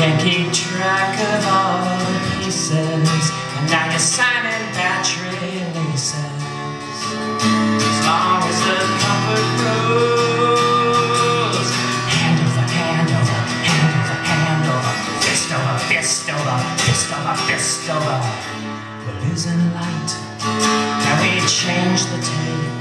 can't keep track of all the pieces, and now you're signing battery leases. As long as the comfort grows, hand over hand over, hand over hand over, fist over fist over, fist over fist over. We're losing light, now we change the tape.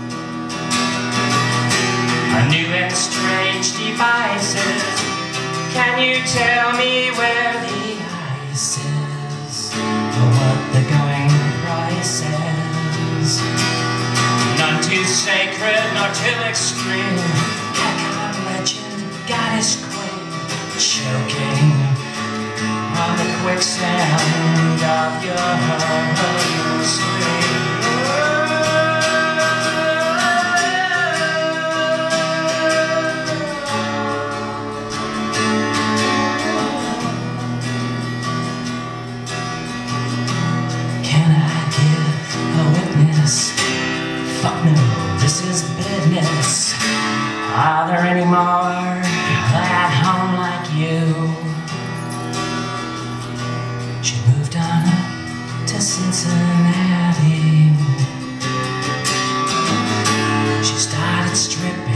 A new and strange devices. Can you tell me where the ice is, or what the going price is? None too sacred nor too extreme. Icon, legend, goddess, queen, choking on the quicksand of your scream. Fuck no, this is business. Are there any more at home like you? She moved on up to Cincinnati. She started stripping